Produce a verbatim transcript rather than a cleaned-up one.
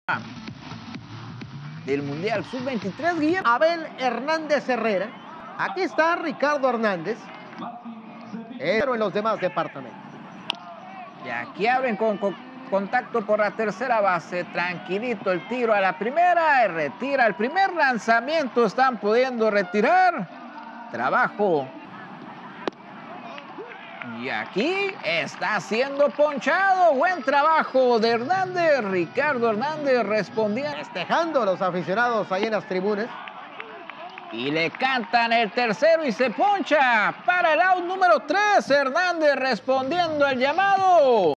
del Mundial sub veintitrés, Guillermo. Abel Hernández Herrera. Aquí está Ricardo Hernández. Pero en los demás departamentos. Y aquí abren con, con contacto por la tercera base. Tranquilito el tiro a la primera. Y retira el primer lanzamiento. Están pudiendo retirar. Trabajo. Y aquí está siendo ponchado. Buen trabajo de Hernández. Ricardo Hernández respondiendo. Festejando a los aficionados ahí en las tribunas. Y le cantan el tercero y se poncha para el out número tres. Hernández respondiendo al llamado.